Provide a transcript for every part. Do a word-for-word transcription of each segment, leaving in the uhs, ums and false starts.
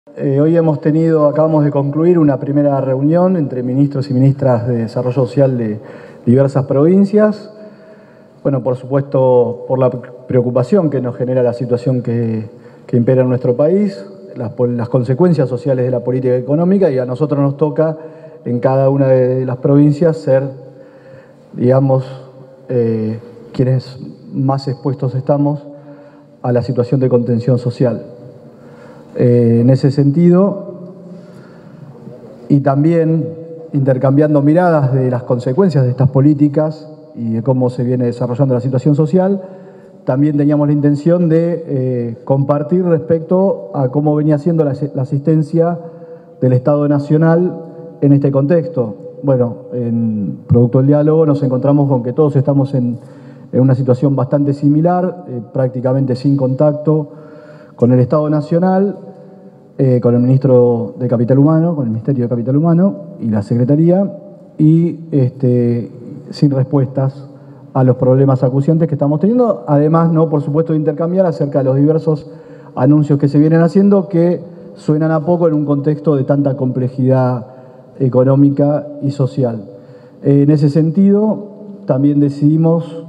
Eh, hoy hemos tenido, acabamos de concluir una primera reunión entre ministros y ministras de Desarrollo Social de diversas provincias. Bueno, por supuesto, por la preocupación que nos genera la situación que, que impera en nuestro país, las, las consecuencias sociales de la política económica, y a nosotros nos toca en cada una de las provincias ser, digamos, eh, quienes más expuestos estamos a la situación de contención social. Eh, en ese sentido, y también intercambiando miradas de las consecuencias de estas políticas y de cómo se viene desarrollando la situación social, también teníamos la intención de eh, compartir respecto a cómo venía siendo la, la asistencia del Estado Nacional en este contexto. Bueno, en producto del diálogo nos encontramos con que todos estamos en, en una situación bastante similar, eh, prácticamente sin contacto con el Estado Nacional, eh, con el Ministro de Capital Humano, con el Ministerio de Capital Humano y la Secretaría, y este, sin respuestas a los problemas acuciantes que estamos teniendo, además, no, por supuesto, de intercambiar acerca de los diversos anuncios que se vienen haciendo, que suenan a poco en un contexto de tanta complejidad económica y social. Eh, en ese sentido, también decidimos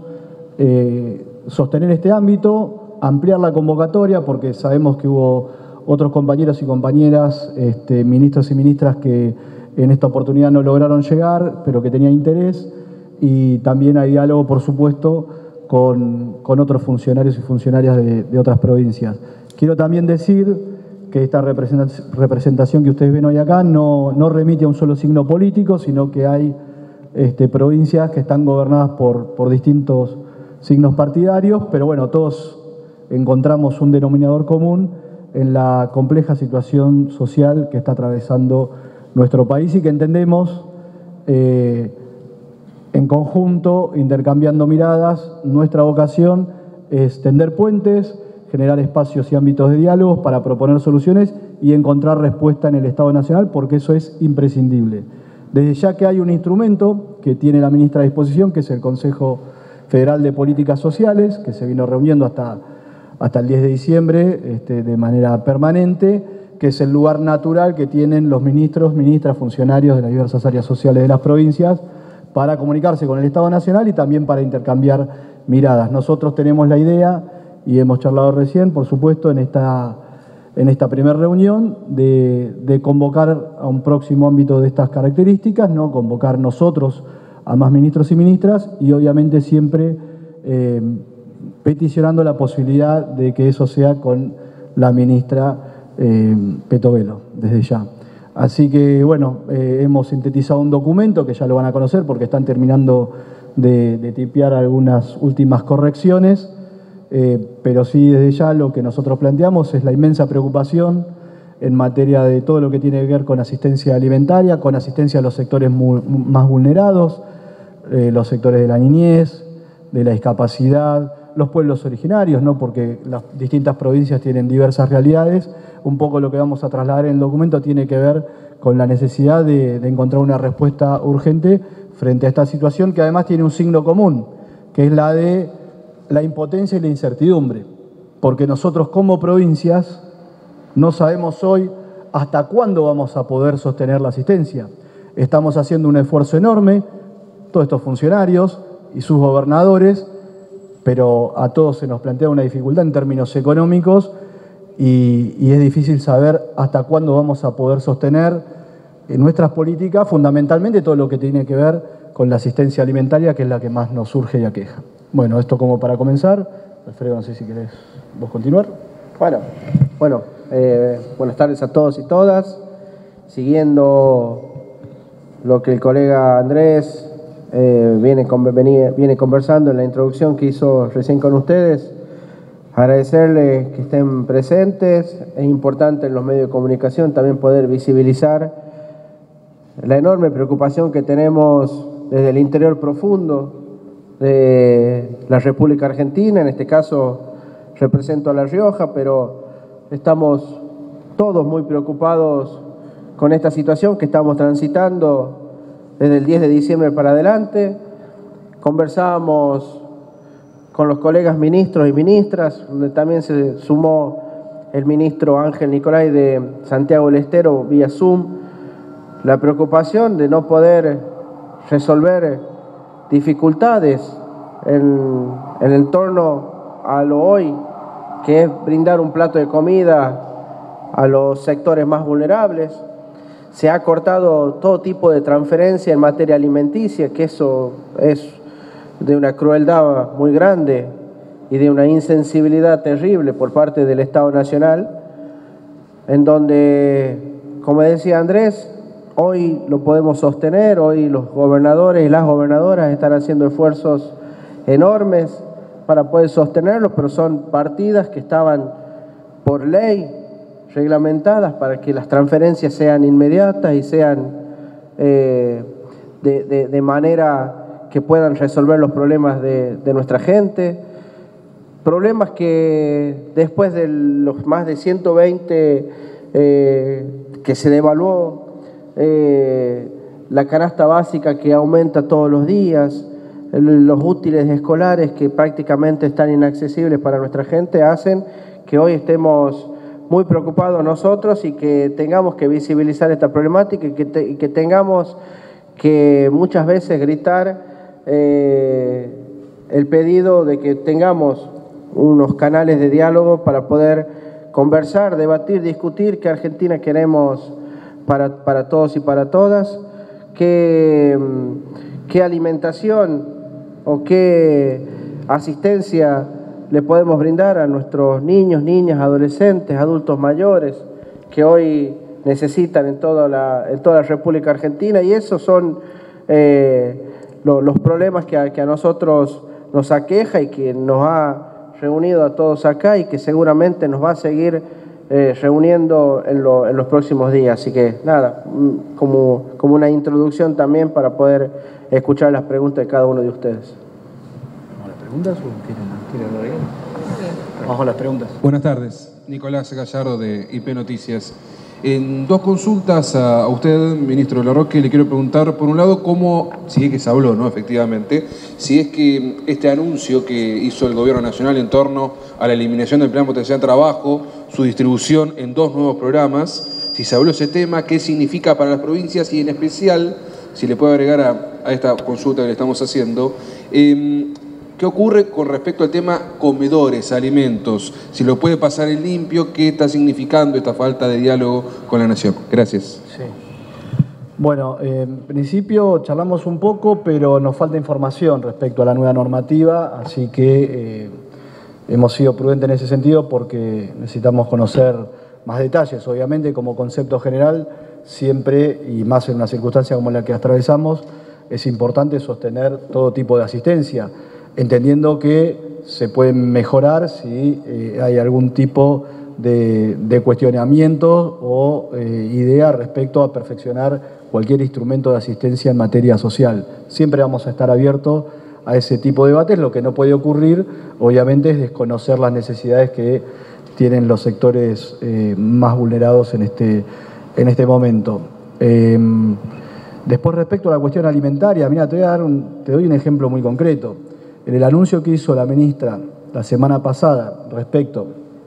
eh, sostener este ámbito, ampliar la convocatoria, porque sabemos que hubo otros compañeros y compañeras, este, ministros y ministras que en esta oportunidad no lograron llegar, pero que tenían interés, y también hay diálogo, por supuesto, con, con otros funcionarios y funcionarias de, de otras provincias. Quiero también decir que esta representación que ustedes ven hoy acá no, no remite a un solo signo político, sino que hay este, provincias que están gobernadas por, por distintos signos partidarios, pero bueno, todos encontramos un denominador común en la compleja situación social que está atravesando nuestro país y que entendemos eh, en conjunto, intercambiando miradas. Nuestra vocación es tender puentes, generar espacios y ámbitos de diálogo para proponer soluciones y encontrar respuesta en el Estado Nacional, porque eso es imprescindible. Desde ya que hay un instrumento que tiene la ministra a disposición, que es el Consejo Federal de Políticas Sociales, que se vino reuniendo hasta, hasta el diez de diciembre este, de manera permanente, que es el lugar natural que tienen los ministros, ministras, funcionarios de las diversas áreas sociales de las provincias para comunicarse con el Estado Nacional y también para intercambiar miradas. Nosotros tenemos la idea, y hemos charlado recién, por supuesto, en esta, en esta primera reunión, de, de convocar a un próximo ámbito de estas características, ¿no? Convocar nosotros a más ministros y ministras y obviamente siempre eh, peticionando la posibilidad de que eso sea con la ministra eh, Petovelo, desde ya. Así que, bueno, eh, hemos sintetizado un documento que ya lo van a conocer porque están terminando de, de tipear algunas últimas correcciones, eh, pero sí, desde ya lo que nosotros planteamos es la inmensa preocupación en materia de todo lo que tiene que ver con asistencia alimentaria, con asistencia a los sectores muy, más vulnerados, eh, los sectores de la niñez, de la discapacidad, los pueblos originarios, ¿no? Porque las distintas provincias tienen diversas realidades. Un poco lo que vamos a trasladar en el documento tiene que ver con la necesidad de, de encontrar una respuesta urgente frente a esta situación, que además tiene un signo común, que es la de la impotencia y la incertidumbre, porque nosotros como provincias no sabemos hoy hasta cuándo vamos a poder sostener la asistencia. Estamos haciendo un esfuerzo enorme, todos estos funcionarios y sus gobernadores, pero a todos se nos plantea una dificultad en términos económicos y, y es difícil saber hasta cuándo vamos a poder sostener en nuestras políticas, fundamentalmente todo lo que tiene que ver con la asistencia alimentaria, que es la que más nos surge y aqueja. Bueno, esto como para comenzar. Alfredo, no sé si querés vos continuar. Bueno, bueno eh, buenas tardes a todos y todas. Siguiendo lo que el colega Andrés eh, viene, con, venía, viene conversando en la introducción que hizo recién con ustedes, agradecerles que estén presentes. Es importante en los medios de comunicación también poder visibilizar la enorme preocupación que tenemos desde el interior profundo de la República Argentina. En este caso represento a La Rioja, pero estamos todos muy preocupados con esta situación que estamos transitando desde el diez de diciembre para adelante. Conversábamos con los colegas ministros y ministras, donde también se sumó el ministro Ángel Nicolai de Santiago del Estero vía Zoom, la preocupación de no poder resolver dificultades en, en el torno a lo hoy, que es brindar un plato de comida a los sectores más vulnerables. Se ha cortado todo tipo de transferencia en materia alimenticia, que eso es de una crueldad muy grande y de una insensibilidad terrible por parte del Estado Nacional, en donde, como decía Andrés, hoy lo podemos sostener, hoy los gobernadores y las gobernadoras están haciendo esfuerzos enormes para poder sostenerlo, pero son partidas que estaban por ley reglamentadas para que las transferencias sean inmediatas y sean eh, de, de, de manera que puedan resolver los problemas de, de nuestra gente. Problemas que después de los más de ciento veinte eh, que se devaluó, eh, la canasta básica que aumenta todos los días, los útiles escolares que prácticamente están inaccesibles para nuestra gente, hacen que hoy estemos muy preocupados nosotros y que tengamos que visibilizar esta problemática y que, te, y que tengamos que muchas veces gritar eh, el pedido de que tengamos unos canales de diálogo para poder conversar, debatir, discutir qué Argentina queremos para, para todos y para todas, qué, qué alimentación o qué asistencia le podemos brindar a nuestros niños, niñas, adolescentes, adultos mayores que hoy necesitan en toda la, en toda la República Argentina, y esos son eh, lo, los problemas que a, que a nosotros nos aqueja y que nos ha reunido a todos acá y que seguramente nos va a seguir eh, reuniendo en, lo, en los próximos días. Así que nada, como, como una introducción también para poder escuchar las preguntas de cada uno de ustedes. ¿Las preguntas o quieren, quieren agregar? Vamos a las preguntas. Buenas tardes, Nicolás Gallardo de I P Noticias. En dos consultas a usted, ministro Larroque, le quiero preguntar, por un lado, cómo, si es que se habló, ¿no?, efectivamente, si es que este anuncio que hizo el Gobierno Nacional en torno a la eliminación del Plan Potencial de Trabajo, su distribución en dos nuevos programas, si se habló ese tema, qué significa para las provincias y en especial, si le puedo agregar a, a esta consulta que le estamos haciendo, eh, ¿qué ocurre con respecto al tema comedores, alimentos? Si lo puede pasar en limpio, ¿qué está significando esta falta de diálogo con la Nación? Gracias. Sí. Bueno, eh, en principio charlamos un poco, pero nos falta información respecto a la nueva normativa, así que eh, hemos sido prudentes en ese sentido porque necesitamos conocer más detalles. Obviamente, como concepto general, siempre, y más en una circunstancia como la que atravesamos, es importante sostener todo tipo de asistencia, entendiendo que se pueden mejorar si eh, hay algún tipo de, de cuestionamiento o eh, idea respecto a perfeccionar cualquier instrumento de asistencia en materia social. Siempre vamos a estar abiertos a ese tipo de debates. Lo que no puede ocurrir, obviamente, es desconocer las necesidades que tienen los sectores eh, más vulnerados en este, en este momento. Eh, después, respecto a la cuestión alimentaria, mira, te voy a dar un, te doy un ejemplo muy concreto. En el anuncio que hizo la ministra la semana pasada respecto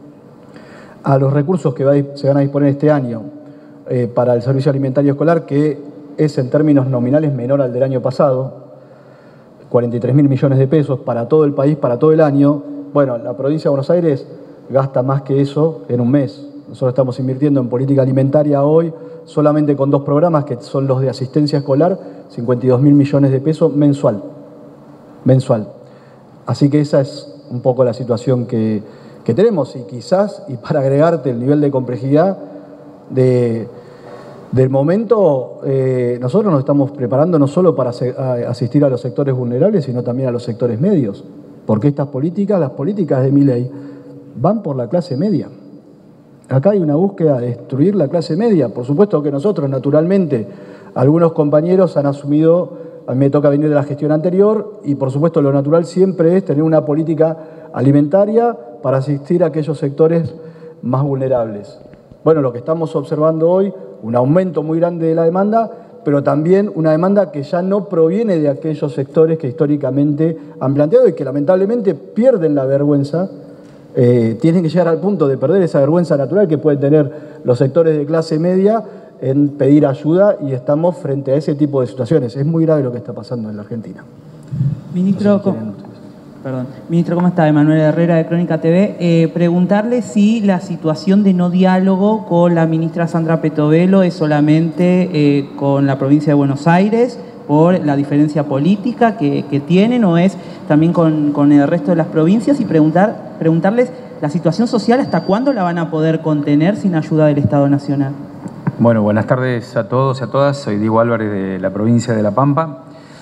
a los recursos que va a, se van a disponer este año eh, para el servicio alimentario escolar, que es en términos nominales menor al del año pasado, cuarenta y tres mil millones de pesos para todo el país, para todo el año. Bueno, la provincia de Buenos Aires gasta más que eso en un mes. Nosotros estamos invirtiendo en política alimentaria hoy solamente con dos programas que son los de asistencia escolar, cincuenta y dos mil millones de pesos mensual. mensual. Así que esa es un poco la situación que, que tenemos, y quizás, y para agregarte el nivel de complejidad de, del momento, eh, nosotros nos estamos preparando no solo para se, a, asistir a los sectores vulnerables, sino también a los sectores medios, porque estas políticas, las políticas de Milei, van por la clase media. Acá hay una búsqueda de destruir la clase media. Por supuesto que nosotros, naturalmente, algunos compañeros han asumido. A mí me toca venir de la gestión anterior y, por supuesto, lo natural siempre es tener una política alimentaria para asistir a aquellos sectores más vulnerables. Bueno, lo que estamos observando hoy, un aumento muy grande de la demanda, pero también una demanda que ya no proviene de aquellos sectores que históricamente han planteado y que lamentablemente pierden la vergüenza eh, tienen que llegar al punto de perder esa vergüenza natural que pueden tener los sectores de clase media en pedir ayuda, y estamos frente a ese tipo de situaciones. Es muy grave lo que está pasando en la Argentina. Ministro, No sé si ¿cómo, perdón. Ministro, ¿cómo está? Emanuel Herrera de Crónica T V. Eh, preguntarle si la situación de no diálogo con la ministra Sandra Petovelo es solamente eh, con la provincia de Buenos Aires, por la diferencia política que, que tienen, o es también con, con el resto de las provincias, y preguntar, preguntarles la situación social, ¿hasta cuándo la van a poder contener sin ayuda del Estado Nacional? Bueno, buenas tardes a todos y a todas. Soy Diego Álvarez de la provincia de La Pampa.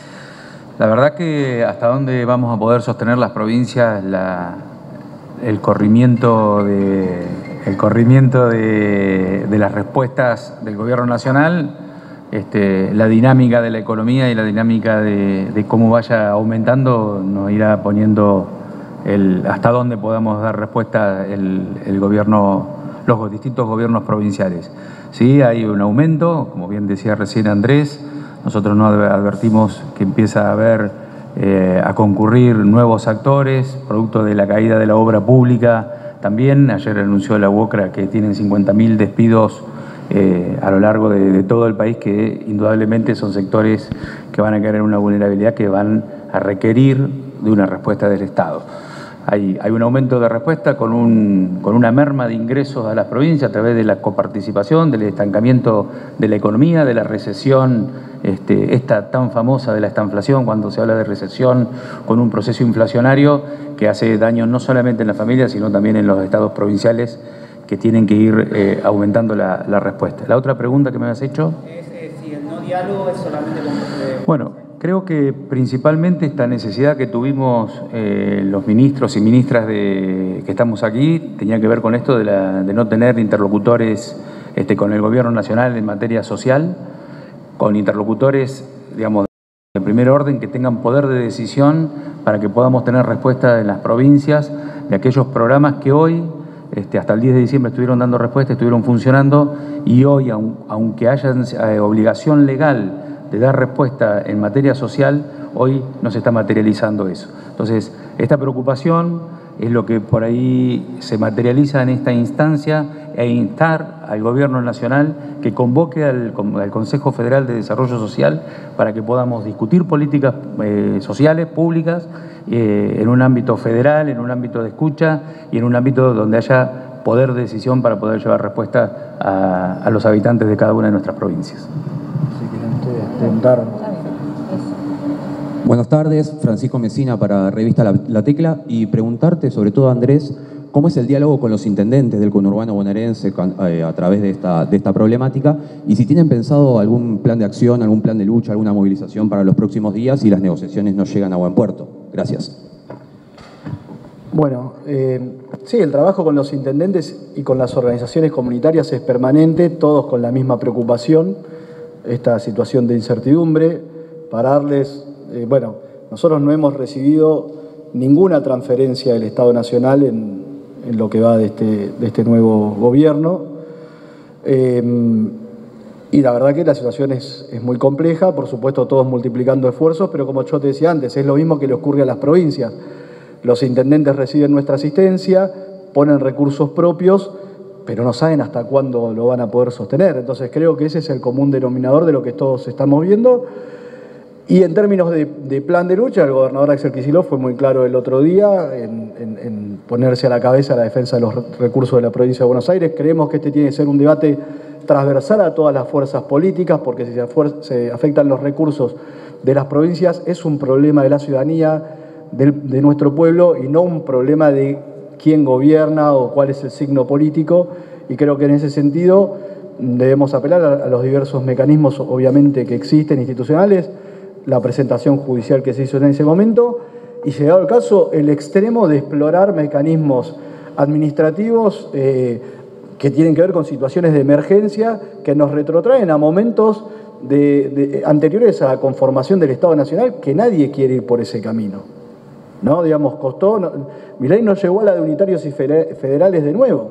La verdad que hasta dónde vamos a poder sostener las provincias la, el corrimiento, de, el corrimiento de, de las respuestas del Gobierno Nacional, este, la dinámica de la economía y la dinámica de, de cómo vaya aumentando nos irá poniendo el, hasta dónde podamos dar respuesta el, el gobierno, los distintos gobiernos provinciales. Sí, hay un aumento, como bien decía recién Andrés. Nosotros no advertimos que empieza a haber, eh, a concurrir nuevos actores, producto de la caída de la obra pública. También ayer anunció la UOCRA que tienen cincuenta mil despidos eh, a lo largo de, de todo el país, que indudablemente son sectores que van a caer en una vulnerabilidad, que van a requerir de una respuesta del Estado. Hay, hay un aumento de respuesta con, un, con una merma de ingresos a las provincias a través de la coparticipación, del estancamiento de la economía, de la recesión, este, esta tan famosa de la estanflación, cuando se habla de recesión, con un proceso inflacionario que hace daño no solamente en las familias, sino también en los estados provinciales, que tienen que ir eh, aumentando la, la respuesta. La otra pregunta que me has hecho es eh, si el no diálogo es solamente con... Eh, bueno, creo que principalmente esta necesidad que tuvimos eh, los ministros y ministras de, que estamos aquí tenía que ver con esto de, la, de no tener interlocutores este, con el Gobierno Nacional en materia social, con interlocutores, digamos, de primer orden, que tengan poder de decisión para que podamos tener respuesta en las provincias de aquellos programas que hoy, este, hasta el diez de diciembre, estuvieron dando respuesta, estuvieron funcionando, y hoy, aun, aunque haya eh, obligación legal de dar respuesta en materia social, hoy no se está materializando eso. Entonces, esta preocupación es lo que por ahí se materializa en esta instancia, e instar al Gobierno Nacional que convoque al, al Consejo Federal de Desarrollo Social para que podamos discutir políticas eh, sociales, públicas, eh, en un ámbito federal, en un ámbito de escucha y en un ámbito donde haya poder de decisión para poder llevar respuesta a, a los habitantes de cada una de nuestras provincias. Buenas tardes, Francisco Mesina para Revista La, La Tecla, y preguntarte, sobre todo Andrés, ¿cómo es el diálogo con los intendentes del conurbano bonaerense eh, a través de esta, de esta problemática? Y si tienen pensado algún plan de acción, algún plan de lucha, alguna movilización para los próximos días y las negociaciones no llegan a buen puerto. Gracias. Bueno, eh, sí, el trabajo con los intendentes y con las organizaciones comunitarias es permanente, todos con la misma preocupación, esta situación de incertidumbre, para darles, eh, bueno, nosotros no hemos recibido ninguna transferencia del Estado Nacional en, en lo que va de este, de este nuevo gobierno, eh, y la verdad que la situación es, es muy compleja, por supuesto todos multiplicando esfuerzos, pero como yo te decía antes, es lo mismo que le ocurre a las provincias. Los intendentes reciben nuestra asistencia, ponen recursos propios, pero no saben hasta cuándo lo van a poder sostener. Entonces creo que ese es el común denominador de lo que todos estamos viendo. Y en términos de, de plan de lucha, el gobernador Axel Kicillof fue muy claro el otro día en, en, en ponerse a la cabeza la defensa de los recursos de la provincia de Buenos Aires. Creemos que este tiene que ser un debate transversal a todas las fuerzas políticas, porque si se, se afectan los recursos de las provincias es un problema de la ciudadanía, de, de nuestro pueblo, y no un problema de quién gobierna o cuál es el signo político, y creo que en ese sentido debemos apelar a, a los diversos mecanismos, obviamente, que existen, institucionales, la presentación judicial que se hizo en ese momento, y llegado el caso, el extremo de explorar mecanismos administrativos eh, que tienen que ver con situaciones de emergencia que nos retrotraen a momentos de, de, anteriores a la conformación del Estado Nacional, que nadie quiere ir por ese camino. ¿No? Digamos, costó, no, Milei no llegó a la de unitarios y federales de nuevo.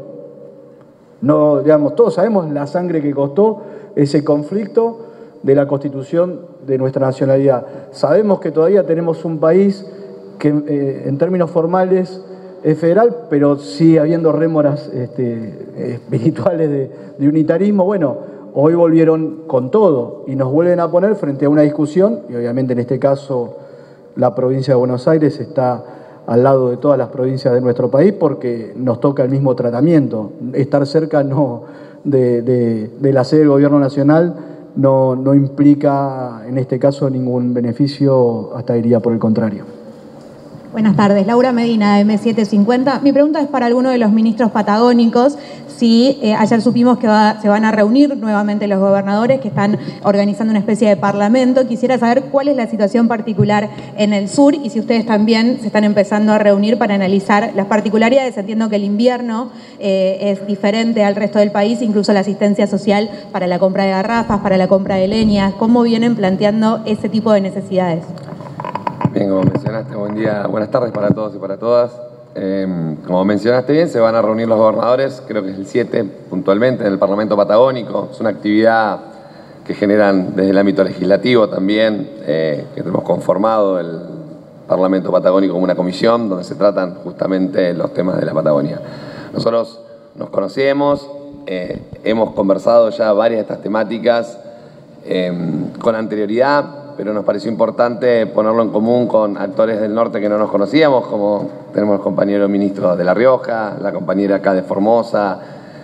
No, digamos, todos sabemos la sangre que costó ese conflicto de la constitución de nuestra nacionalidad. Sabemos que todavía tenemos un país que eh, en términos formales es federal, pero sigue habiendo rémoras este, espirituales de, de unitarismo. Bueno, hoy volvieron con todo y nos vuelven a poner frente a una discusión, y obviamente en este caso la provincia de Buenos Aires está al lado de todas las provincias de nuestro país porque nos toca el mismo tratamiento. Estar cerca no, de, de, de la sede del Gobierno Nacional no, no implica en este caso ningún beneficio, hasta diría por el contrario. Buenas tardes, Laura Medina de eme setecientos cincuenta. Mi pregunta es para alguno de los ministros patagónicos. Si eh, ayer supimos que va, se van a reunir nuevamente los gobernadores que están organizando una especie de parlamento, quisiera saber cuál es la situación particular en el sur y si ustedes también se están empezando a reunir para analizar las particularidades. Entiendo que el invierno eh, es diferente al resto del país, incluso la asistencia social para la compra de garrafas, para la compra de leñas. ¿Cómo vienen planteando ese tipo de necesidades? Bien, como mencionaste, buen día, buenas tardes para todos y para todas. Eh, como mencionaste bien, se van a reunir los gobernadores, creo que es el siete puntualmente, en el Parlamento Patagónico. Es una actividad que generan desde el ámbito legislativo también, eh, que tenemos conformado el Parlamento Patagónico como una comisión donde se tratan justamente los temas de la Patagonia. Nosotros nos conocemos, eh, hemos conversado ya varias de estas temáticas eh, con anterioridad, pero nos pareció importante ponerlo en común con actores del norte que no nos conocíamos, como tenemos el compañero ministro de La Rioja, la compañera acá de Formosa.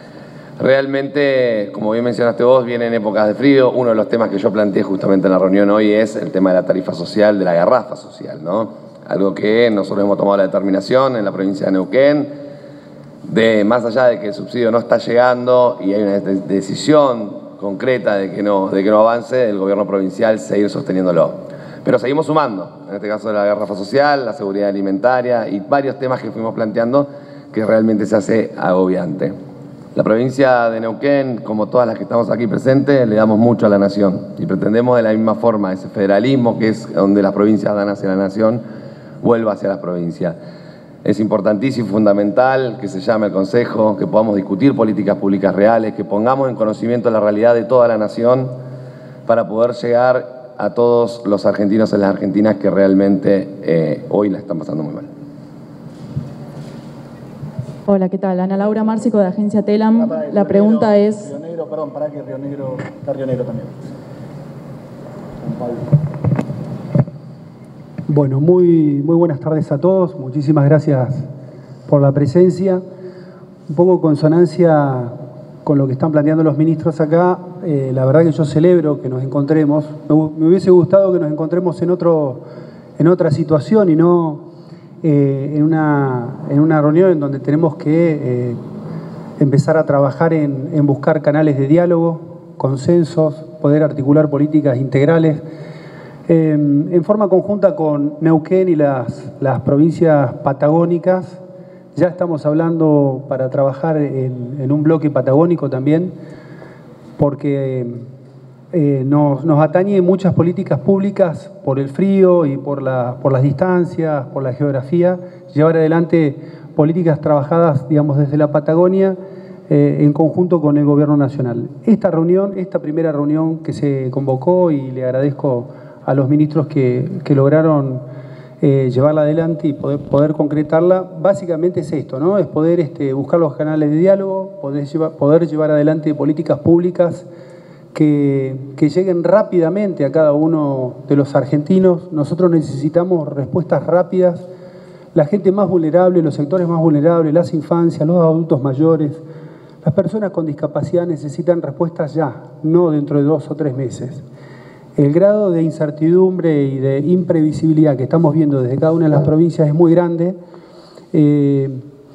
Realmente, como bien mencionaste vos, vienen épocas de frío. Uno de los temas que yo planteé justamente en la reunión hoy es el tema de la tarifa social, de la garrafa social, ¿no? Algo que nosotros hemos tomado la determinación en la provincia de Neuquén, de más allá de que el subsidio no está llegando y hay una decisión concreta de que no, de que no avance, el gobierno provincial seguir sosteniéndolo. Pero seguimos sumando, en este caso de la garrafa social, la seguridad alimentaria y varios temas que fuimos planteando que realmente se hace agobiante. La provincia de Neuquén, como todas las que estamos aquí presentes, le damos mucho a la nación y pretendemos de la misma forma ese federalismo que es donde las provincias dan hacia la nación, vuelva hacia las provincias. Es importantísimo y fundamental que se llame al Consejo, que podamos discutir políticas públicas reales, que pongamos en conocimiento la realidad de toda la nación para poder llegar a todos los argentinos y las argentinas que realmente eh, hoy la están pasando muy mal. Hola, ¿qué tal? Ana Laura Márcico de Agencia Telam. Ah, la Río pregunta Negro, es... Río Negro, perdón, para que Río Negro, está Río Negro también. Bueno, muy, muy buenas tardes a todos. Muchísimas gracias por la presencia. Un poco en consonancia con lo que están planteando los ministros acá, eh, la verdad que yo celebro que nos encontremos. Me, me hubiese gustado que nos encontremos en, otro, en otra situación y no eh, en, una, en una reunión en donde tenemos que eh, empezar a trabajar en, en buscar canales de diálogo, consensos, poder articular políticas integrales. Eh, en forma conjunta con Neuquén y las, las provincias patagónicas, ya estamos hablando para trabajar en, en un bloque patagónico también, porque eh, nos, nos atañe muchas políticas públicas por el frío y por, la, por las distancias, por la geografía, llevar adelante políticas trabajadas, digamos, desde la Patagonia eh, en conjunto con el Gobierno Nacional. Esta reunión, esta primera reunión que se convocó, y le agradezco a los ministros que, que lograron eh, llevarla adelante y poder, poder concretarla, básicamente es esto, ¿no? Es poder este, buscar los canales de diálogo, poder llevar, poder llevar adelante políticas públicas que, que lleguen rápidamente a cada uno de los argentinos. Nosotros necesitamos respuestas rápidas. La gente más vulnerable, los sectores más vulnerables, las infancias, los adultos mayores, las personas con discapacidad necesitan respuestas ya, no dentro de dos o tres meses. El grado de incertidumbre y de imprevisibilidad que estamos viendo desde cada una de las provincias es muy grande eh,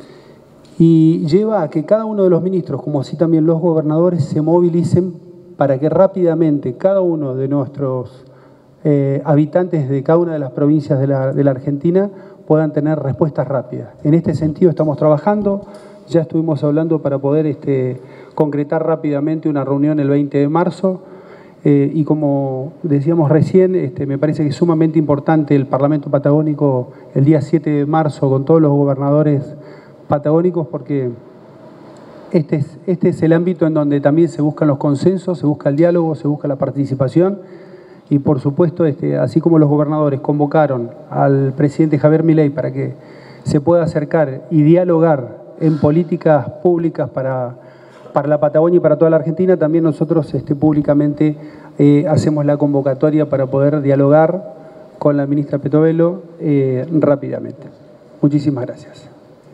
y lleva a que cada uno de los ministros, como así también los gobernadores, se movilicen para que rápidamente cada uno de nuestros eh, habitantes de cada una de las provincias de la, de la Argentina puedan tener respuestas rápidas. En este sentido estamos trabajando, ya estuvimos hablando para poder este, concretar rápidamente una reunión el veinte de marzo. Eh, y como decíamos recién, este, me parece que es sumamente importante el Parlamento Patagónico el día siete de marzo con todos los gobernadores patagónicos, porque este es, este es el ámbito en donde también se buscan los consensos, se busca el diálogo, se busca la participación y por supuesto, este, así como los gobernadores convocaron al presidente Javier Milei para que se pueda acercar y dialogar en políticas públicas para, para la Patagonia y para toda la Argentina, también nosotros este, públicamente eh, hacemos la convocatoria para poder dialogar con la ministra Petovelo eh, rápidamente. Muchísimas gracias.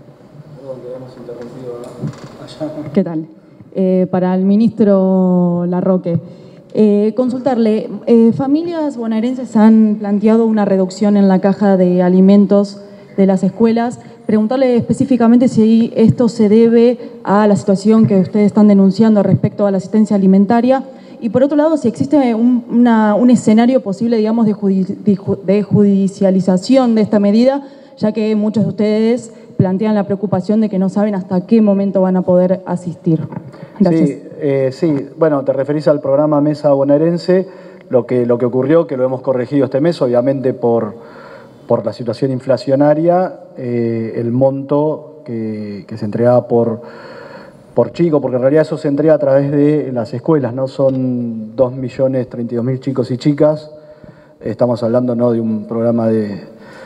¿Qué tal? Eh, para el ministro Larroque, eh, consultarle, eh, familias bonaerenses han planteado una reducción en la caja de alimentos de las escuelas. Preguntarle específicamente si esto se debe a la situación que ustedes están denunciando respecto a la asistencia alimentaria. Y por otro lado, si existe un, una, un escenario posible, digamos, de, judi de judicialización de esta medida, ya que muchos de ustedes plantean la preocupación de que no saben hasta qué momento van a poder asistir. Gracias. Sí, eh, sí, bueno, te referís al programa Mesa Bonaerense, lo que, lo que ocurrió, que lo hemos corregido este mes, obviamente por, por la situación inflacionaria, eh, el monto que, que se entregaba por, por chico, porque en realidad eso se entrega a través de las escuelas, ¿no? Son dos millones treinta y dos mil chicos y chicas, estamos hablando, ¿no?, de un programa de...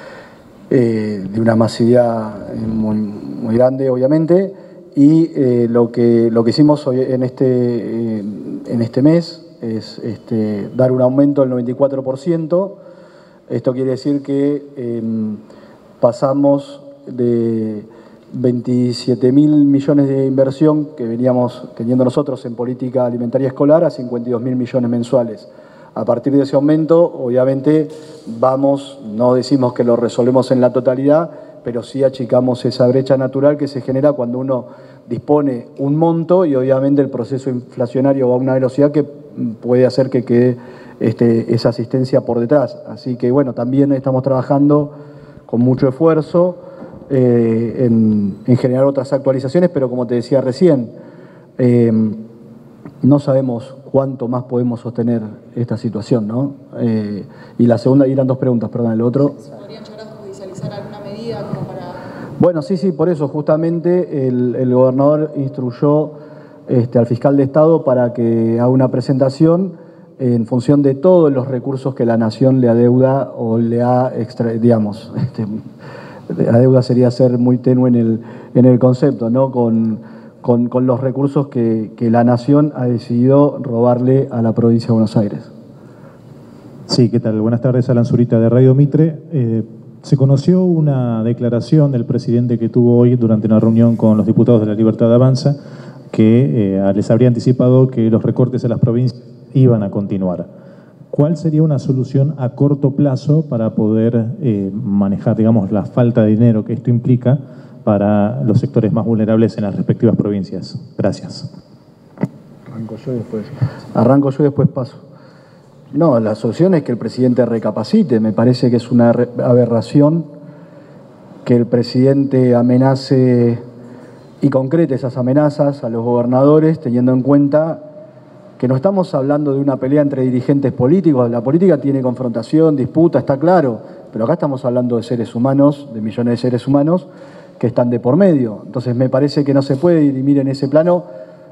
Eh, de una masividad muy, muy grande, obviamente, y eh, lo, que, lo que hicimos hoy en, este, eh, en este mes es este, dar un aumento del noventa y cuatro por ciento. Esto quiere decir que eh, pasamos de veintisiete mil millones de inversión que veníamos teniendo nosotros en política alimentaria escolar a cincuenta y dos mil millones mensuales. A partir de ese aumento, obviamente, vamos, no decimos que lo resolvemos en la totalidad, pero sí achicamos esa brecha natural que se genera cuando uno dispone un monto y obviamente el proceso inflacionario va a una velocidad que puede hacer que quede este, esa asistencia por detrás. Así que, bueno, también estamos trabajando con mucho esfuerzo eh, en, en generar otras actualizaciones, pero como te decía recién, eh, no sabemos cuánto más podemos sostener esta situación, ¿no? Eh, y la segunda, y eran dos preguntas, perdón, el otro. ¿Se podrían llegar a judicializar alguna medida como para...? Bueno, sí, sí, por eso justamente el, el gobernador instruyó este, al fiscal de Estado para que haga una presentación en función de todos los recursos que la Nación le adeuda o le ha, extra, digamos, este, la deuda sería ser muy tenue en el, en el concepto, ¿no? Con... Con, con los recursos que, que la Nación ha decidido robarle a la provincia de Buenos Aires. Sí, ¿qué tal? Buenas tardes, Alan Zurita de Radio Mitre. Eh, se conoció una declaración del presidente que tuvo hoy durante una reunión con los diputados de la Libertad de Avanza que eh, les habría anticipado que los recortes a las provincias iban a continuar. ¿Cuál sería una solución a corto plazo para poder eh, manejar, digamos, la falta de dinero que esto implica para los sectores más vulnerables en las respectivas provincias? Gracias. Arranco yo y después, arranco yo y después paso. No, la solución es que el presidente recapacite. Me parece que es una aberración que el presidente amenace y concrete esas amenazas a los gobernadores, teniendo en cuenta que no estamos hablando de una pelea entre dirigentes políticos. La política tiene confrontación, disputa, está claro, pero acá estamos hablando de seres humanos, de millones de seres humanos, que están de por medio. Entonces me parece que no se puede dirimir en ese plano,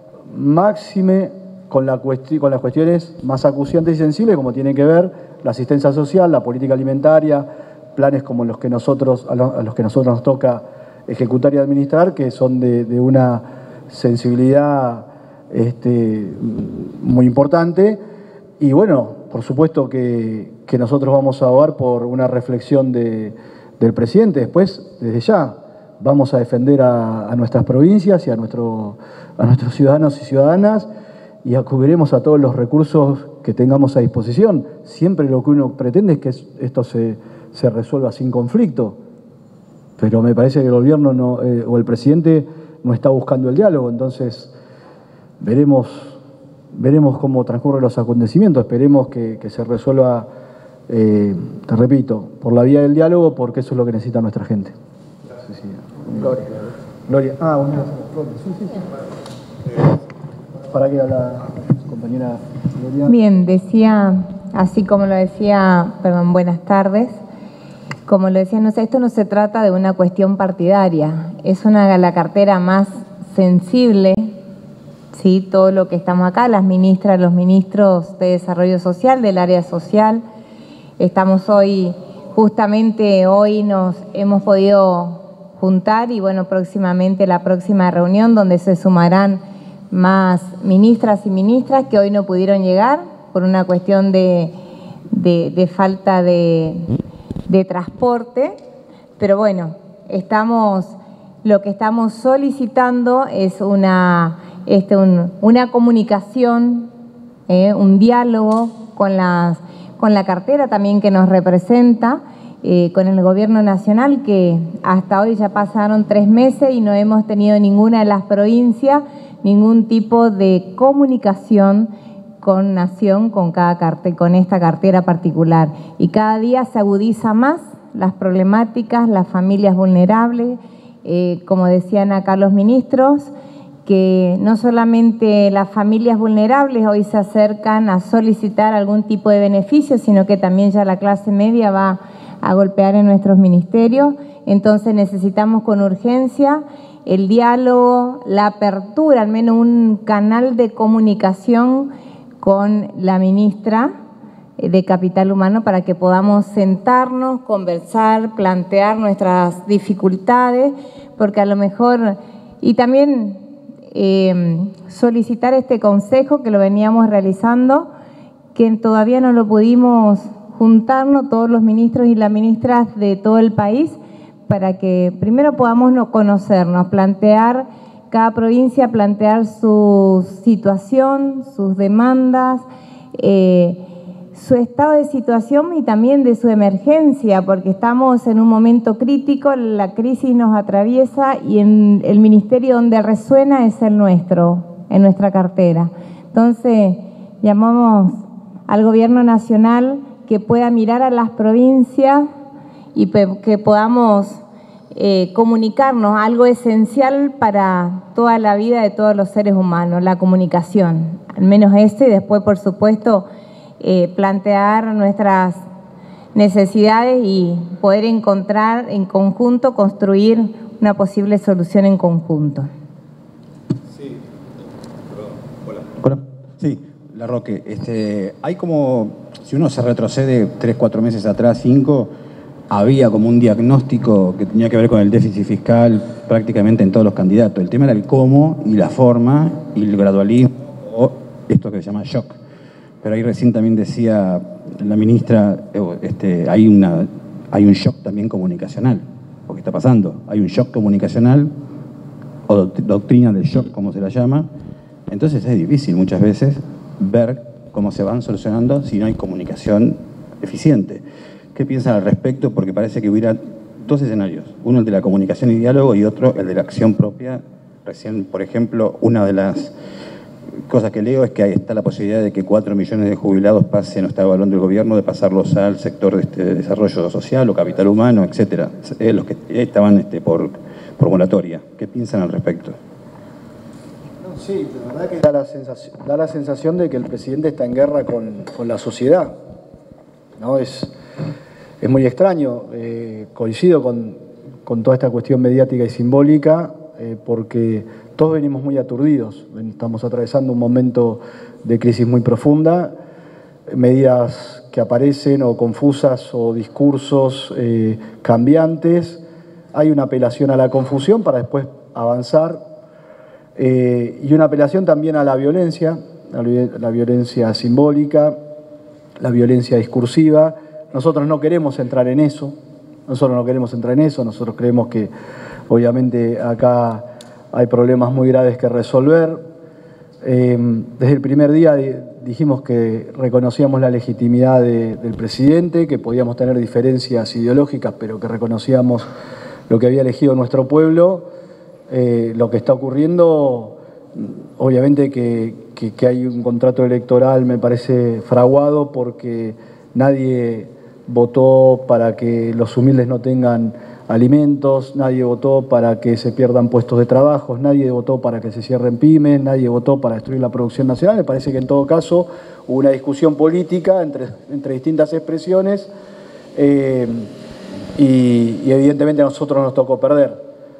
máxime con, la cuesti con las cuestiones más acuciantes y sensibles, como tiene que ver la asistencia social, la política alimentaria, planes como los que nosotros, a, lo, a los que nosotros nos toca ejecutar y administrar, que son de, de una sensibilidad este, muy importante. Y bueno, por supuesto que, que nosotros vamos a abogar por una reflexión de, del presidente. Después, desde ya, vamos a defender a, a nuestras provincias y a, nuestro, a nuestros ciudadanos y ciudadanas y acudiremos a todos los recursos que tengamos a disposición. Siempre lo que uno pretende es que esto se, se resuelva sin conflicto, pero me parece que el gobierno no, eh, o el presidente no está buscando el diálogo. Entonces veremos, veremos cómo transcurren los acontecimientos, esperemos que, que se resuelva, eh, te repito, por la vía del diálogo, porque eso es lo que necesita nuestra gente. Sí, sí. Gloria. Gloria. Ah, una Gloria. Sí, sí, sí. ¿Para qué habla compañera Gloria? Bien, decía, así como lo decía, perdón, buenas tardes, como lo decía, no sé, esto no se trata de una cuestión partidaria, es una la cartera más sensible, ¿sí? Todo lo que estamos acá, las ministras, los ministros de Desarrollo Social, del área social, estamos hoy, justamente hoy nos hemos podido juntar y bueno, próximamente la próxima reunión donde se sumarán más ministras y ministras que hoy no pudieron llegar por una cuestión de, de, de falta de, de transporte, pero bueno, estamos, lo que estamos solicitando es una, este, un, una comunicación, eh, un diálogo con, las, con la cartera también que nos representa, eh, con el gobierno nacional, que hasta hoy ya pasaron tres meses y no hemos tenido ninguna de las provincias ningún tipo de comunicación con Nación, con, cada carte, con esta cartera particular. Y cada día se agudiza más las problemáticas, las familias vulnerables, eh, como decían acá los ministros, que no solamente las familias vulnerables hoy se acercan a solicitar algún tipo de beneficio, sino que también ya la clase media va a golpear en nuestros ministerios. Entonces necesitamos con urgencia el diálogo, la apertura, al menos un canal de comunicación con la ministra de Capital Humano para que podamos sentarnos, conversar, plantear nuestras dificultades, porque a lo mejor, y también eh, solicitar este consejo que lo veníamos realizando, que todavía no lo pudimos juntarnos todos los ministros y las ministras de todo el país, para que primero podamos no conocernos, plantear, cada provincia plantear su situación, sus demandas, eh, su estado de situación y también de su emergencia, porque estamos en un momento crítico, la crisis nos atraviesa y en el ministerio donde resuena es el nuestro, en nuestra cartera. Entonces, llamamos al gobierno nacional que pueda mirar a las provincias y que podamos eh, comunicarnos, algo esencial para toda la vida de todos los seres humanos, la comunicación, al menos eso, y después, por supuesto, eh, plantear nuestras necesidades y poder encontrar en conjunto, construir una posible solución en conjunto. Sí, hola. Hola. Sí, La Roque, este, hay como, si uno se retrocede tres, cuatro meses atrás, cinco, había como un diagnóstico que tenía que ver con el déficit fiscal prácticamente en todos los candidatos. El tema era el cómo y la forma y el gradualismo, o esto que se llama shock. Pero ahí recién también decía la ministra, este, hay, una, hay un shock también comunicacional. ¿Qué está pasando? Hay un shock comunicacional, o doctrina del shock, como se la llama. Entonces es difícil muchas veces ver cómo se van solucionando si no hay comunicación eficiente. ¿Qué piensan al respecto? Porque parece que hubiera dos escenarios. Uno el de la comunicación y diálogo y otro el de la acción propia. Recién, por ejemplo, una de las cosas que leo es que ahí está la posibilidad de que cuatro millones de jubilados pasen, o está evaluando el gobierno, de pasarlos al sector de, este, de desarrollo social o capital humano, etcétera. Eh, los que estaban este, por, por moratoria. ¿Qué piensan al respecto? No, sí, la verdad que da la sensación, da la sensación de que el presidente está en guerra con, con la sociedad, ¿no? Es, es muy extraño. Eh, coincido con, con toda esta cuestión mediática y simbólica, eh, porque todos venimos muy aturdidos, estamos atravesando un momento de crisis muy profunda, medidas que aparecen o confusas o discursos eh, cambiantes, hay una apelación a la confusión para después avanzar eh, y una apelación también a la violencia, a la violencia simbólica, la violencia discursiva. Nosotros no queremos entrar en eso, nosotros no queremos entrar en eso, nosotros creemos que obviamente acá hay problemas muy graves que resolver. Eh, desde el primer día dijimos que reconocíamos la legitimidad de, del presidente, que podíamos tener diferencias ideológicas, pero que reconocíamos lo que había elegido nuestro pueblo. Eh, lo que está ocurriendo, obviamente que, que, que hay un contrato electoral, me parece fraguado, porque nadie votó para que los humildes no tengan alimentos, nadie votó para que se pierdan puestos de trabajo, nadie votó para que se cierren pymes, nadie votó para destruir la producción nacional. Me parece que en todo caso hubo una discusión política entre, entre distintas expresiones eh, y, y evidentemente a nosotros nos tocó perder.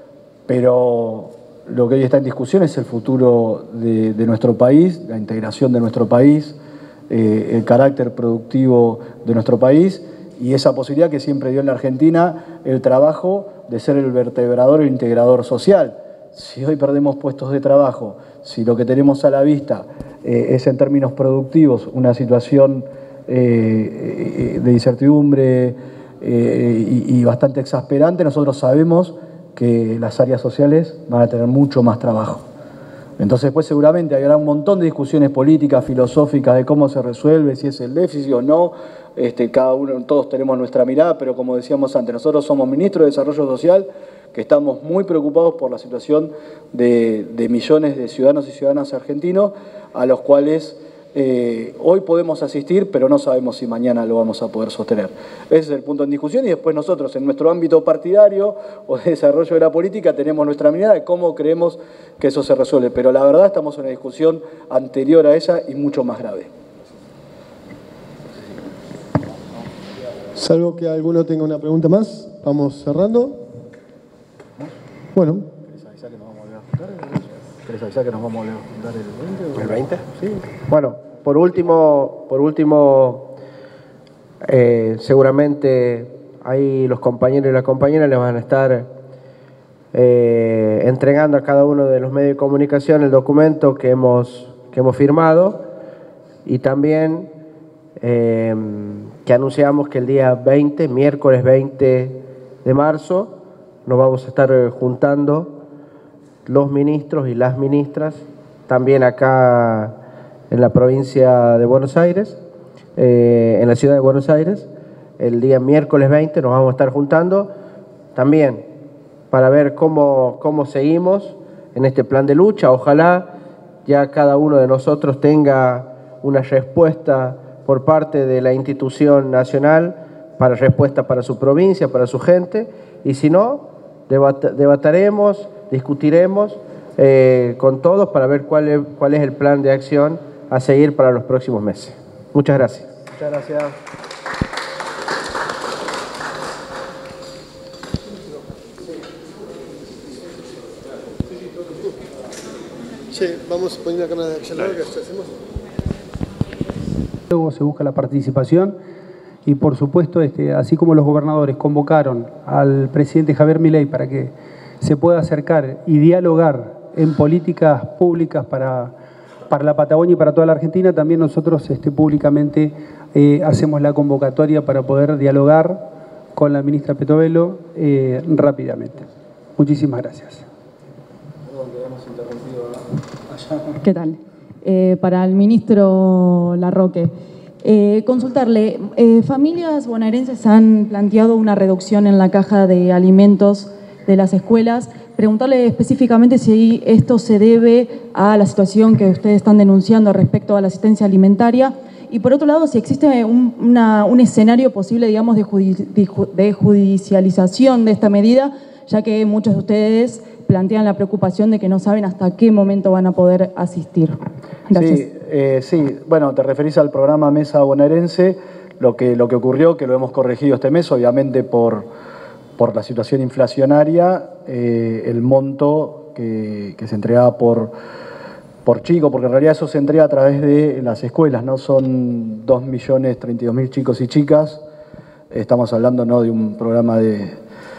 Pero lo que hoy está en discusión es el futuro de, de nuestro país, la integración de nuestro país, eh, el carácter productivo de nuestro país. y esa posibilidad que siempre dio en la Argentina el trabajo de ser el vertebrador, el integrador social. Si hoy perdemos puestos de trabajo, si lo que tenemos a la vista eh, es en términos productivos una situación eh, de incertidumbre eh, y, y bastante exasperante, nosotros sabemos que las áreas sociales van a tener mucho más trabajo. Entonces, pues seguramente habrá un montón de discusiones políticas, filosóficas de cómo se resuelve, si es el déficit o no. Este, cada uno, todos tenemos nuestra mirada, pero como decíamos antes, nosotros somos ministros de Desarrollo Social, que estamos muy preocupados por la situación de, de millones de ciudadanos y ciudadanas argentinos, a los cuales eh, hoy podemos asistir, pero no sabemos si mañana lo vamos a poder sostener. Ese es el punto en discusión, y después nosotros, en nuestro ámbito partidario o de desarrollo de la política, tenemos nuestra mirada de cómo creemos que eso se resuelve. Pero la verdad estamos en una discusión anterior a esa y mucho más grave. Salvo que alguno tenga una pregunta más, vamos cerrando. Bueno. ¿Querés avisar que nos vamos a volver a juntar el veinte? ¿El veinte? Sí. Bueno, por último, por último eh, seguramente ahí los compañeros y las compañeras les van a estar eh, entregando a cada uno de los medios de comunicación el documento que hemos, que hemos firmado, y también eh, que anunciamos que el día veinte, miércoles veinte de marzo, nos vamos a estar juntando los ministros y las ministras, también acá en la provincia de Buenos Aires, eh, en la ciudad de Buenos Aires. El día miércoles veinte nos vamos a estar juntando también para ver cómo, cómo seguimos en este plan de lucha. Ojalá ya cada uno de nosotros tenga una respuesta por parte de la institución nacional, para respuesta para su provincia, para su gente, y si no, debat debataremos, discutiremos eh, con todos para ver cuál es, cuál es el plan de acción a seguir para los próximos meses. Muchas gracias. Muchas gracias. Sí, vamos a poner la cámara de acción. ¿Qué hacemos? Luego se busca la participación y, por supuesto, este, así como los gobernadores convocaron al presidente Javier Milei para que se pueda acercar y dialogar en políticas públicas para, para la Patagonia y para toda la Argentina, también nosotros este, públicamente eh, hacemos la convocatoria para poder dialogar con la ministra Petovelo eh, rápidamente. Muchísimas gracias. ¿Qué tal? Eh, para el ministro Larroque, eh, consultarle, eh, familias bonaerenses han planteado una reducción en la caja de alimentos de las escuelas. Preguntarle específicamente si esto se debe a la situación que ustedes están denunciando respecto a la asistencia alimentaria, y por otro lado, si existe un, una, un escenario posible, digamos, de, judi de judicialización de esta medida, ya que muchos de ustedes plantean la preocupación de que no saben hasta qué momento van a poder asistir. Gracias. Sí, eh, sí, bueno, te referís al programa Mesa Bonaerense. Lo que, lo que ocurrió, que lo hemos corregido este mes, obviamente por, por la situación inflacionaria, eh, el monto que, que se entregaba por, por chico, porque en realidad eso se entrega a través de las escuelas, ¿no? Son dos millones treinta y dos mil chicos y chicas. Estamos hablando, ¿no?, de un programa de...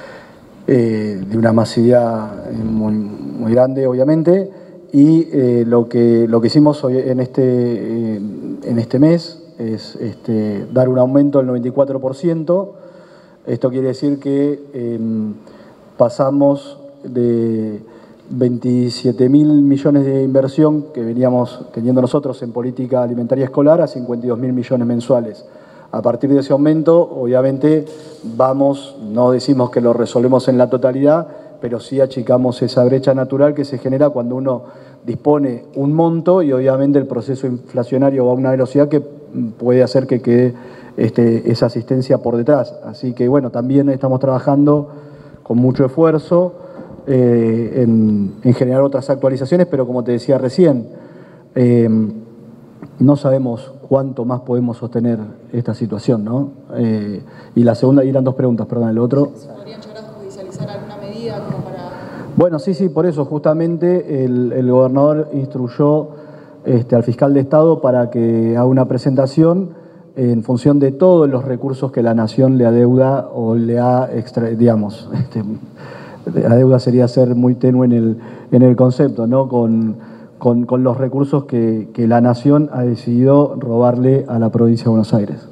Eh, de una masividad muy, muy grande, obviamente, y eh, lo, que, lo que hicimos hoy en, este, eh, en este mes es este, dar un aumento del noventa y cuatro por ciento. Esto quiere decir que eh, pasamos de veintisiete mil millones de inversión que veníamos teniendo nosotros en política alimentaria escolar a cincuenta y dos mil millones mensuales. A partir de ese aumento, obviamente, vamos, no decimos que lo resolvemos en la totalidad, pero sí achicamos esa brecha natural que se genera cuando uno dispone un monto y obviamente el proceso inflacionario va a una velocidad que puede hacer que quede este, esa asistencia por detrás. Así que, bueno, también estamos trabajando con mucho esfuerzo eh, en, en generar otras actualizaciones, pero como te decía recién, eh, no sabemos cuánto más podemos sostener esta situación, ¿no? Eh, y la segunda, y eran dos preguntas, perdón, el otro. ¿Podrían llegar a judicializar alguna medida como para...? Bueno, sí, sí, por eso justamente el, el gobernador instruyó este, al fiscal de Estado para que haga una presentación en función de todos los recursos que la Nación le adeuda o le ha, extra, digamos, este, adeuda sería ser muy tenue en el, en el concepto, ¿no? Con, con, con los recursos que, que la Nación ha decidido robarle a la provincia de Buenos Aires.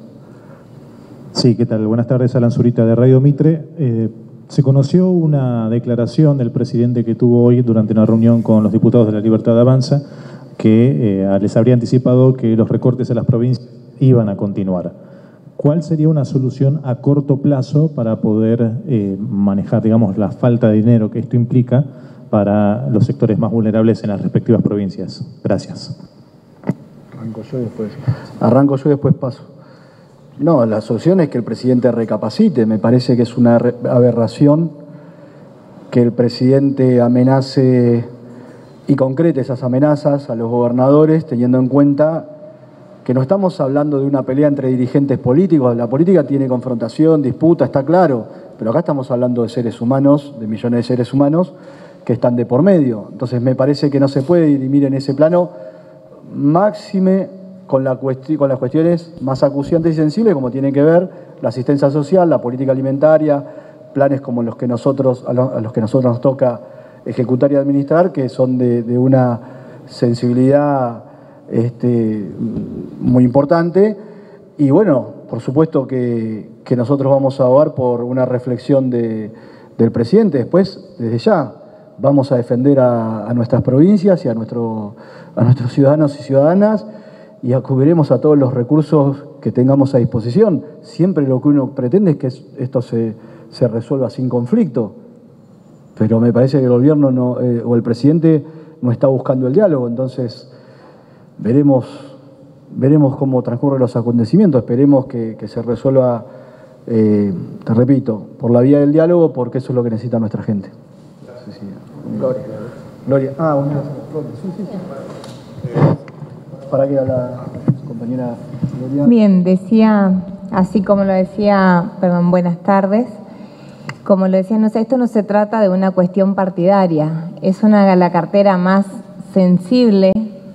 Sí, ¿qué tal? Buenas tardes, Alan Zurita de Radio Mitre. Eh, se conoció una declaración del presidente que tuvo hoy durante una reunión con los diputados de la Libertad Avanza que eh, les habría anticipado que los recortes a las provincias iban a continuar. ¿Cuál sería una solución a corto plazo para poder eh, manejar, digamos, la falta de dinero que esto implica para los sectores más vulnerables en las respectivas provincias? Gracias. Arranco yo y después, arranco yo y después paso. No, la solución es que el presidente recapacite. Me parece que es una aberración que el presidente amenace y concrete esas amenazas a los gobernadores, teniendo en cuenta que no estamos hablando de una pelea entre dirigentes políticos. La política tiene confrontación, disputa, está claro, pero acá estamos hablando de seres humanos, de millones de seres humanos que están de por medio. Entonces me parece que no se puede dirimir en ese plano, máxime con, la cuesti- con las cuestiones más acuciantes y sensibles, como tienen que ver la asistencia social, la política alimentaria, planes como los que nosotros, a los, a los que nosotros nos toca ejecutar y administrar, que son de, de una sensibilidad Este, muy importante. Y bueno, por supuesto que, que nosotros vamos a abogar por una reflexión de, del presidente. Después, desde ya, vamos a defender a, a nuestras provincias y a, nuestro, a nuestros ciudadanos y ciudadanas y acudiremos a todos los recursos que tengamos a disposición. Siempre lo que uno pretende es que esto se, se resuelva sin conflicto, pero me parece que el gobierno no, eh, o el presidente no está buscando el diálogo. Entonces Veremos, veremos cómo transcurren los acontecimientos, esperemos que, que se resuelva, eh, te repito, por la vía del diálogo, porque eso es lo que necesita nuestra gente. Sí, sí. Gloria. Gloria. Ah, una sí, sí, sí. ¿Para qué habla su compañera Gloria? Bien, decía, así como lo decía, perdón, buenas tardes. Como lo decía, no sé, esto no se trata de una cuestión partidaria, es una la cartera más sensible.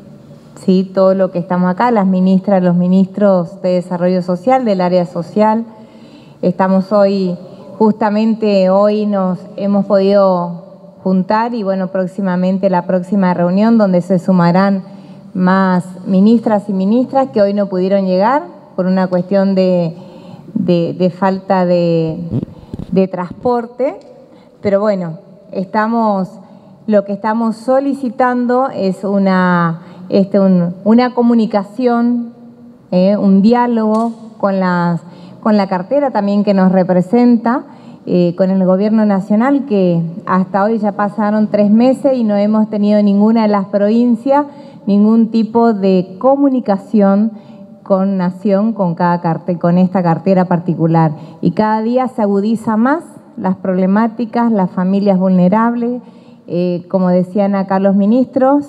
Sí, todo lo que estamos acá, las ministras, los ministros de Desarrollo Social, del área social. Estamos hoy, justamente hoy nos hemos podido juntar y bueno, próximamente la próxima reunión donde se sumarán más ministras y ministras que hoy no pudieron llegar por una cuestión de, de, de falta de, de transporte. Pero bueno, estamos, lo que estamos solicitando es una... Este, un, una comunicación, eh, un diálogo con, las, con la cartera también que nos representa, eh, con el gobierno nacional, que hasta hoy ya pasaron tres meses y no hemos tenido ninguna de las provincias ningún tipo de comunicación con Nación, con, cada carte, con esta cartera particular. Y cada día se agudiza más las problemáticas, las familias vulnerables, eh, como decían acá los ministros,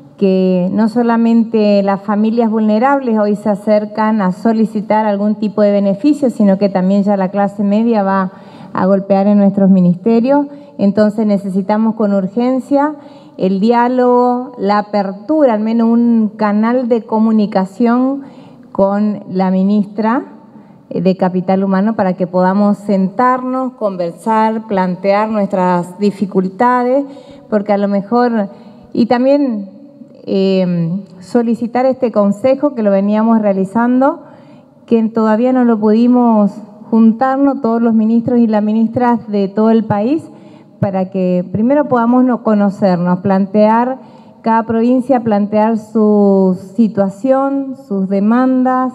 que no solamente las familias vulnerables hoy se acercan a solicitar algún tipo de beneficio, sino que también ya la clase media va a golpear en nuestros ministerios. Entonces necesitamos con urgencia el diálogo, la apertura, al menos un canal de comunicación con la ministra de Capital Humano para que podamos sentarnos, conversar, plantear nuestras dificultades, porque a lo mejor, y también Eh, solicitar este consejo que lo veníamos realizando, que todavía no lo pudimos juntarnos todos los ministros y las ministras de todo el país para que primero podamos conocernos, plantear cada provincia, plantear su situación, sus demandas,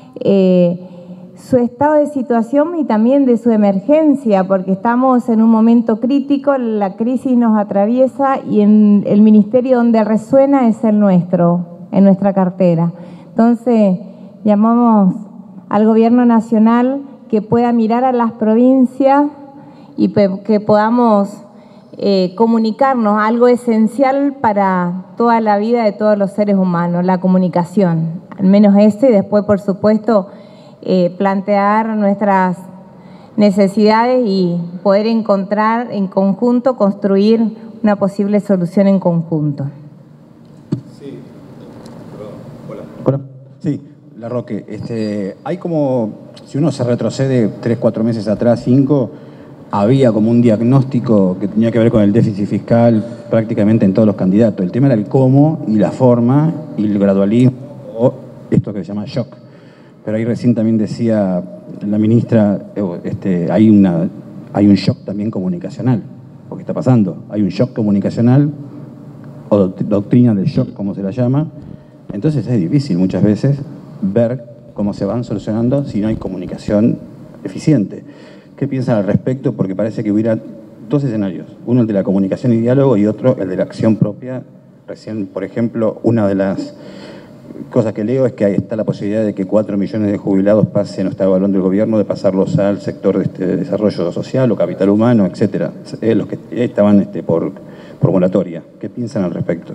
eh, su estado de situación y también de su emergencia, porque estamos en un momento crítico, la crisis nos atraviesa y en el ministerio donde resuena es el nuestro, en nuestra cartera. Entonces, llamamos al gobierno nacional que pueda mirar a las provincias y que podamos eh, comunicarnos, algo esencial para toda la vida de todos los seres humanos, la comunicación, al menos eso, y después, por supuesto, Eh, plantear nuestras necesidades y poder encontrar en conjunto, construir una posible solución en conjunto. Sí, perdón, hola. Hola. Sí, Larroque, este, hay como, si uno se retrocede tres, cuatro meses atrás, cinco, había como un diagnóstico que tenía que ver con el déficit fiscal prácticamente en todos los candidatos. El tema era el cómo y la forma y el gradualismo, o esto que se llama shock. Pero ahí recién también decía la ministra, este, hay, una, hay un shock también comunicacional. ¿Qué está pasando? Hay un shock comunicacional, o doctrina del shock, como se la llama. Entonces es difícil muchas veces ver cómo se van solucionando si no hay comunicación eficiente. ¿Qué piensan al respecto? Porque parece que hubiera dos escenarios. Uno el de la comunicación y diálogo y otro el de la acción propia. Recién, por ejemplo, una de las cosas que leo es que ahí está la posibilidad de que cuatro millones de jubilados pasen, o está evaluando el gobierno, de pasarlos al sector de este desarrollo social o capital humano, etcétera. Eh, los que estaban este, por, por moratoria. ¿Qué piensan al respecto?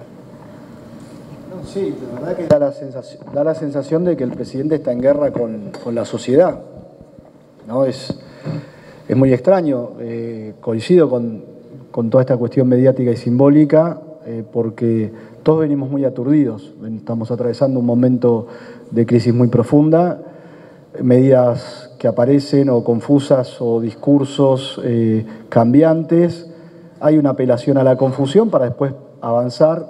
No, sí, la verdad que da la sensación, da la sensación de que el presidente está en guerra con, con la sociedad, ¿no? Es, es muy extraño. Eh, coincido con, con toda esta cuestión mediática y simbólica, eh, porque todos venimos muy aturdidos. Estamos atravesando un momento de crisis muy profunda, medidas que aparecen o confusas o discursos eh, cambiantes. Hay una apelación a la confusión para después avanzar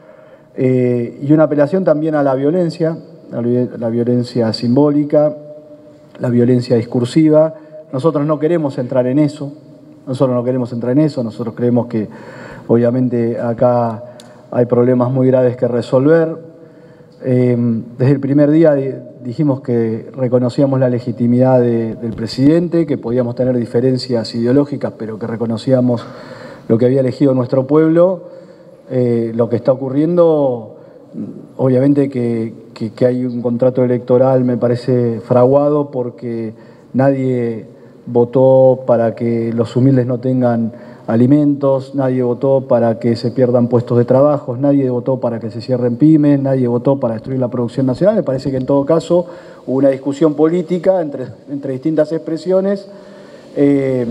eh, y una apelación también a la violencia, a la violencia simbólica, la violencia discursiva. Nosotros no queremos entrar en eso, nosotros no queremos entrar en eso, nosotros creemos que obviamente acá hay problemas muy graves que resolver. Eh, desde el primer día dijimos que reconocíamos la legitimidad de, del presidente, que podíamos tener diferencias ideológicas, pero que reconocíamos lo que había elegido nuestro pueblo. Eh, lo que está ocurriendo, obviamente que, que, que hay un contrato electoral, me parece fraguado, porque nadie votó para que los humildes no tengan alimentos, nadie votó para que se pierdan puestos de trabajo, nadie votó para que se cierren pymes, nadie votó para destruir la producción nacional. Me parece que en todo caso hubo una discusión política entre, entre distintas expresiones eh,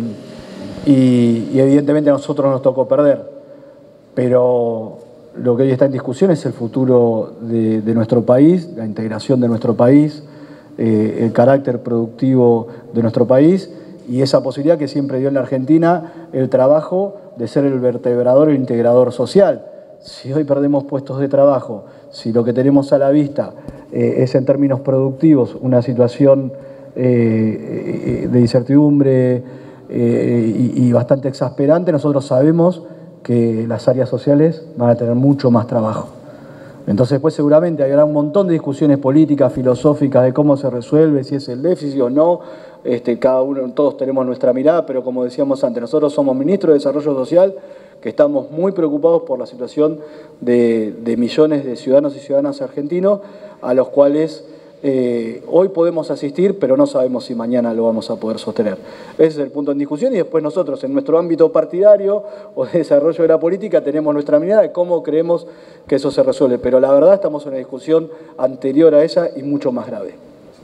y, y evidentemente a nosotros nos tocó perder. Pero lo que hoy está en discusión es el futuro de, de nuestro país, la integración de nuestro país, eh, el carácter productivo de nuestro país, y esa posibilidad que siempre dio en la Argentina el trabajo de ser el vertebrador, el integrador social. Si hoy perdemos puestos de trabajo, si lo que tenemos a la vista eh, es en términos productivos una situación eh, de incertidumbre eh, y, y bastante exasperante, nosotros sabemos que las áreas sociales van a tener mucho más trabajo. Entonces, pues seguramente habrá un montón de discusiones políticas, filosóficas, de cómo se resuelve, si es el déficit o no. Este, cada uno, todos tenemos nuestra mirada, pero como decíamos antes, nosotros somos ministros de Desarrollo Social, que estamos muy preocupados por la situación de, de millones de ciudadanos y ciudadanas argentinos, a los cuales eh, hoy podemos asistir, pero no sabemos si mañana lo vamos a poder sostener. Ese es el punto en discusión, y después nosotros en nuestro ámbito partidario o de desarrollo de la política tenemos nuestra mirada de cómo creemos que eso se resuelve, pero la verdad estamos en una discusión anterior a esa y mucho más grave.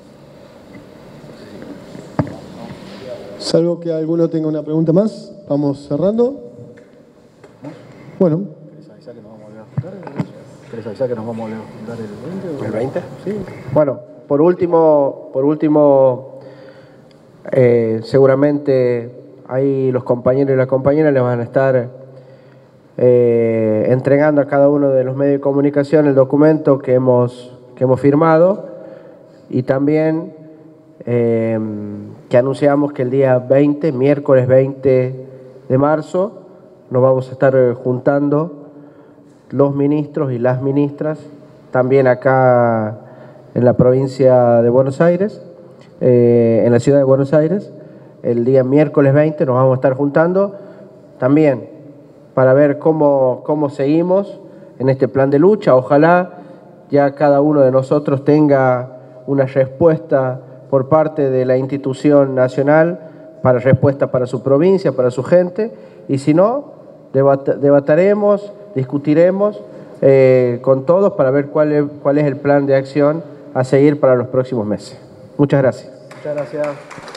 Salvo que alguno tenga una pregunta más, vamos cerrando. Bueno. ¿Querés avisar que nos vamos a volver a juntar? ¿Querés avisar que nos vamos a volver a juntar el veinte? ¿El veinte? Sí. Bueno, por último, por último eh, seguramente ahí los compañeros y las compañeras les van a estar eh, entregando a cada uno de los medios de comunicación el documento que hemos, que hemos firmado, y también eh, que anunciamos que el día veinte, miércoles veinte de marzo, nos vamos a estar juntando los ministros y las ministras, también acá en la provincia de Buenos Aires, eh, en la ciudad de Buenos Aires. El día miércoles veinte nos vamos a estar juntando también para ver cómo, cómo seguimos en este plan de lucha. Ojalá ya cada uno de nosotros tenga una respuesta por parte de la institución nacional, para respuesta para su provincia, para su gente, y si no, debat debataremos, discutiremos eh, con todos para ver cuál es, cuál es el plan de acción a seguir para los próximos meses. Muchas gracias. Muchas gracias.